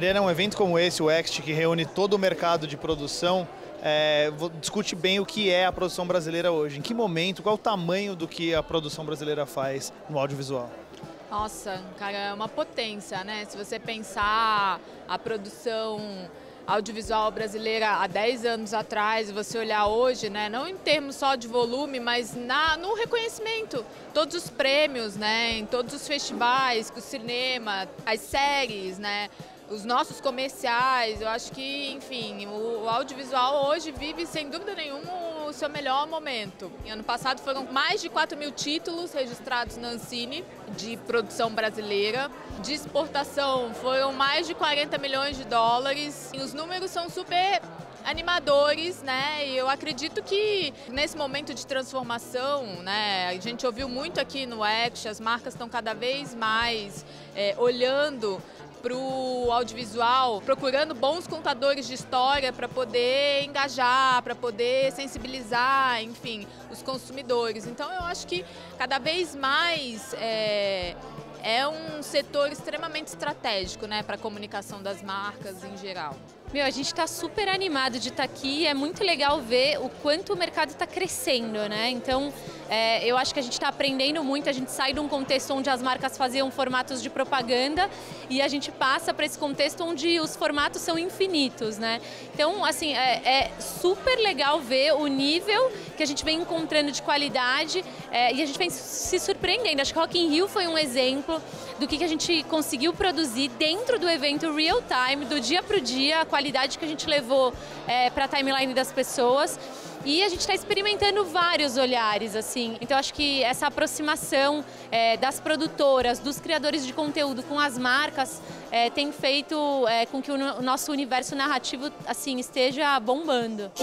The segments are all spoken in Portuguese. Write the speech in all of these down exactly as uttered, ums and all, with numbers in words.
Mariana, um evento como esse, o Ext, que reúne todo o mercado de produção, é, discute bem o que é a produção brasileira hoje. Em que momento, qual o tamanho do que a produção brasileira faz no audiovisual? Nossa, cara, é uma potência, né? Se você pensar a produção audiovisual brasileira há dez anos atrás, e você olhar hoje, né, não em termos só de volume, mas na, no reconhecimento, todos os prêmios, né, em todos os festivais, o cinema, as séries, né, os nossos comerciais, eu acho que, enfim, o, o audiovisual hoje vive, sem dúvida nenhuma, o seu melhor momento. Em ano passado foram mais de quatro mil títulos registrados na Ancine, de produção brasileira. De exportação foram mais de quarenta milhões de dólares. E os números são super animadores, né? E eu acredito que nesse momento de transformação, né? A gente ouviu muito aqui no Ext, as marcas estão cada vez mais é, olhando para o audiovisual, procurando bons contadores de história para poder engajar, para poder sensibilizar, enfim, os consumidores. Então eu acho que cada vez mais é, é um setor extremamente estratégico, né, para a comunicação das marcas em geral. Meu, a gente está super animado de estar aqui, é muito legal ver o quanto o mercado está crescendo, né? Então, é, eu acho que a gente está aprendendo muito, a gente sai de um contexto onde as marcas faziam formatos de propaganda e a gente passa para esse contexto onde os formatos são infinitos, né? Então, assim, é, é super legal ver o nível que a gente vem encontrando de qualidade é, e a gente vem se surpreendendo. Acho que Rock in Rio foi um exemplo do que, que a gente conseguiu produzir dentro do evento real time, do dia para o dia, a qualidade que a gente levou é, para a timeline das pessoas. E a gente está experimentando vários olhares, assim. Então acho que essa aproximação é, das produtoras, dos criadores de conteúdo com as marcas é, tem feito é, com que o, o nosso universo narrativo assim esteja bombando.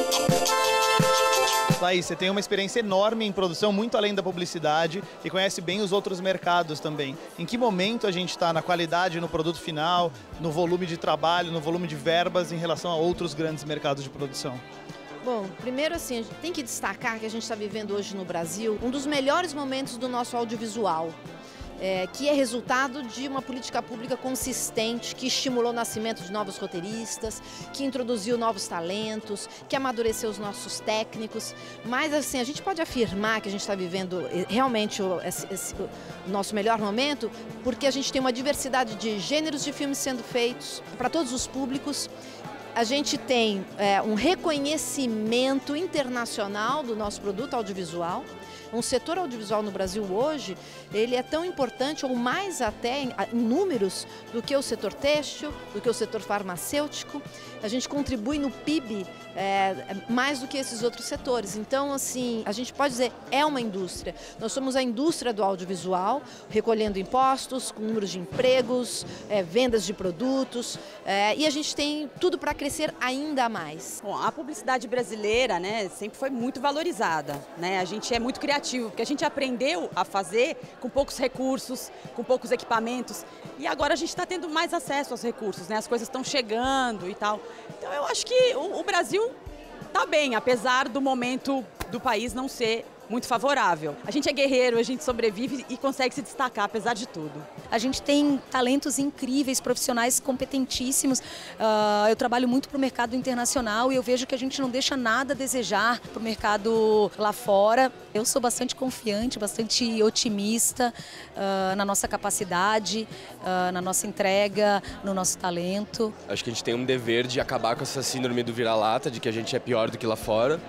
Laís, você tem uma experiência enorme em produção, muito além da publicidade, e conhece bem os outros mercados também. Em que momento a gente está na qualidade, no produto final, no volume de trabalho, no volume de verbas em relação a outros grandes mercados de produção? Bom, primeiro assim, a gente tem que destacar que a gente está vivendo hoje no Brasil um dos melhores momentos do nosso audiovisual, é, que é resultado de uma política pública consistente, que estimulou o nascimento de novos roteiristas, que introduziu novos talentos, que amadureceu os nossos técnicos. Mas assim, a gente pode afirmar que a gente está vivendo realmente o, esse, esse, o nosso melhor momento, porque a gente tem uma diversidade de gêneros de filmes sendo feitos para todos os públicos. A gente tem é, um reconhecimento internacional do nosso produto audiovisual. Um setor audiovisual no Brasil hoje, ele é tão importante, ou mais até em, em números, do que o setor têxtil, do que o setor farmacêutico. A gente contribui no P I B é, mais do que esses outros setores. Então, assim, a gente pode dizer, é uma indústria. Nós somos a indústria do audiovisual, recolhendo impostos, com números de empregos, é, vendas de produtos, é, e a gente tem tudo para crescer ainda mais. Bom, a publicidade brasileira, né, sempre foi muito valorizada, né? A gente é muito criativo, porque a gente aprendeu a fazer com poucos recursos, com poucos equipamentos, e agora a gente está tendo mais acesso aos recursos, né? As coisas estão chegando e tal. Então eu acho que o, o Brasil está bem, apesar do momento do país não ser muito favorável. A gente é guerreiro, a gente sobrevive e consegue se destacar, apesar de tudo. A gente tem talentos incríveis, profissionais competentíssimos. Uh, eu trabalho muito para o mercado internacional e eu vejo que a gente não deixa nada a desejar para o mercado lá fora. Eu sou bastante confiante, bastante otimista uh, na nossa capacidade, uh, na nossa entrega, no nosso talento. Acho que a gente tem um dever de acabar com essa síndrome do vira-lata, de que a gente é pior do que lá fora,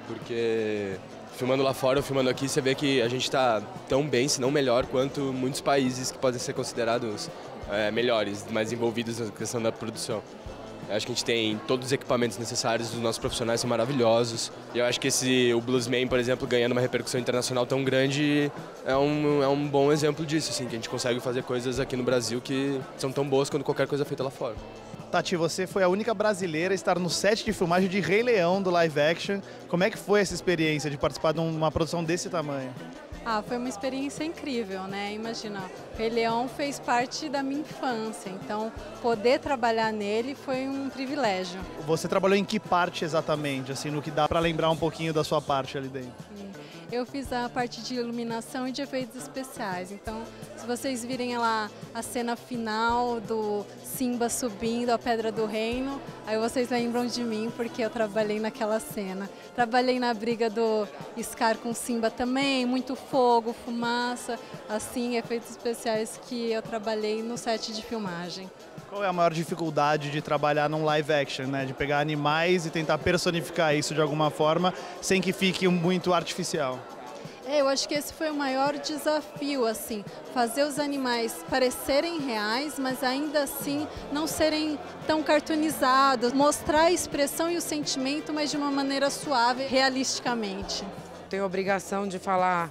porque filmando lá fora ou filmando aqui, você vê que a gente está tão bem, se não melhor, quanto muitos países que podem ser considerados é, melhores, mais envolvidos na questão da produção. Eu acho que a gente tem todos os equipamentos necessários, os nossos profissionais são maravilhosos. E eu acho que esse, o Bluesman, por exemplo, ganhando uma repercussão internacional tão grande, é um, é um bom exemplo disso, assim, que a gente consegue fazer coisas aqui no Brasil que são tão boas quanto qualquer coisa feita lá fora. Tati, você foi a única brasileira a estar no set de filmagem de Rei Leão do live action. Como é que foi essa experiência de participar de uma produção desse tamanho? Ah, foi uma experiência incrível, né? Imagina, Rei Leão fez parte da minha infância, então poder trabalhar nele foi um privilégio. Você trabalhou em que parte exatamente, assim, no que dá para lembrar um pouquinho da sua parte ali dentro? eu fiz a parte de iluminação e de efeitos especiais. Então, se vocês virem lá a cena final do Simba subindo a Pedra do Reino, aí vocês lembram de mim, porque eu trabalhei naquela cena. Trabalhei na briga do Scar com Simba também, muito fogo, fumaça, assim, efeitos especiais que eu trabalhei no set de filmagem. Qual é a maior dificuldade de trabalhar num live action, né? De pegar animais e tentar personificar isso de alguma forma, sem que fique muito artificial? É, eu acho que esse foi o maior desafio, assim, fazer os animais parecerem reais, mas ainda assim não serem tão cartoonizados, mostrar a expressão e o sentimento, mas de uma maneira suave, realisticamente. Tenho a obrigação de falar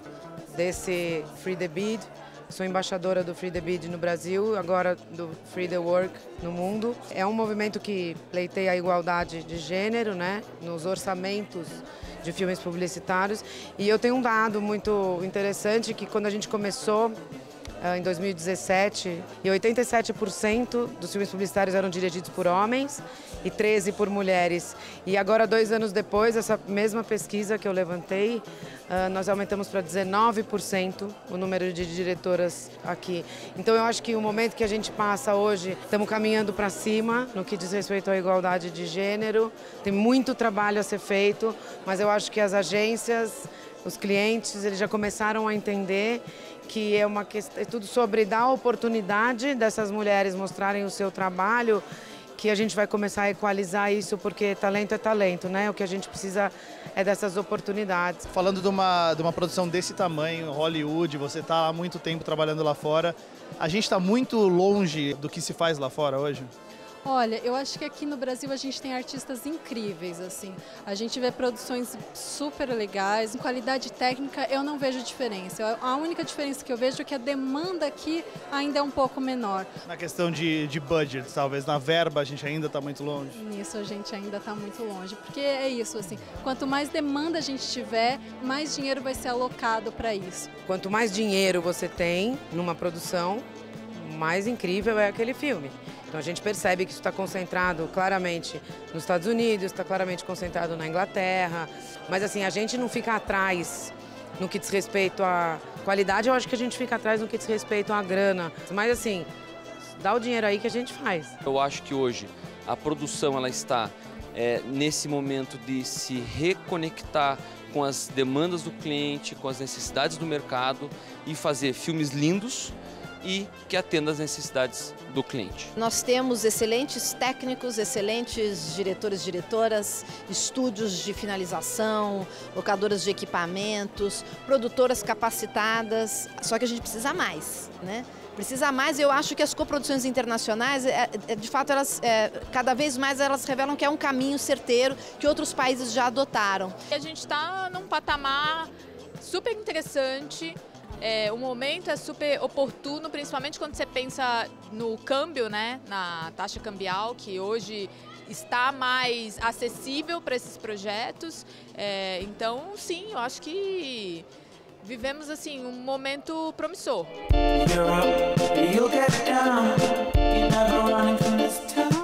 desse Free the Bead. Sou embaixadora do Free the Bead no Brasil, agora do Free the Work no mundo. É um movimento que pleiteia a igualdade de gênero, né, nos orçamentos de filmes publicitários. E eu tenho um dado muito interessante que quando a gente começou em dois mil e dezessete, e oitenta e sete por cento dos filmes publicitários eram dirigidos por homens e treze por mulheres. E agora, dois anos depois, essa mesma pesquisa que eu levantei, nós aumentamos para dezenove por cento o número de diretoras aqui. Então eu acho que o momento que a gente passa hoje, estamos caminhando para cima no que diz respeito à igualdade de gênero. Tem muito trabalho a ser feito, mas eu acho que as agências, os clientes, eles já começaram a entender que é uma questão, é tudo sobre dar oportunidade dessas mulheres mostrarem o seu trabalho, que a gente vai começar a equalizar isso, porque talento é talento, né? O que a gente precisa é dessas oportunidades. Falando de uma, de uma produção desse tamanho, Hollywood, você está há muito tempo trabalhando lá fora, a gente está muito longe do que se faz lá fora hoje? Olha, eu acho que aqui no Brasil a gente tem artistas incríveis, assim. A gente vê produções super legais, em qualidade técnica eu não vejo diferença. A única diferença que eu vejo é que a demanda aqui ainda é um pouco menor. Na questão de, de budget, talvez, na verba a gente ainda está muito longe? Nisso a gente ainda está muito longe, porque é isso, assim, quanto mais demanda a gente tiver, mais dinheiro vai ser alocado para isso. Quanto mais dinheiro você tem numa produção, mais incrível é aquele filme. Então a gente percebe que isso está concentrado claramente nos Estados Unidos, está claramente concentrado na Inglaterra, mas assim, a gente não fica atrás no que diz respeito à qualidade, eu acho que a gente fica atrás no que diz respeito à grana. Mas assim, dá o dinheiro aí que a gente faz. Eu acho que hoje a produção ela está é, nesse momento de se reconectar com as demandas do cliente, com as necessidades do mercado e fazer filmes lindos e que atenda às necessidades do cliente. Nós temos excelentes técnicos, excelentes diretores e diretoras, estúdios de finalização, locadoras de equipamentos, produtoras capacitadas, só que a gente precisa mais, né? Precisa mais, eu acho que as coproduções internacionais, é, é, de fato, elas, é, cada vez mais elas revelam que é um caminho certeiro que outros países já adotaram. A gente está num patamar super interessante. É, o momento é super oportuno, principalmente quando você pensa no câmbio, né, na taxa cambial, que hoje está mais acessível para esses projetos. É, então, sim, eu acho que vivemos assim um momento promissor. You're up, you'll get down, you're never running from this town.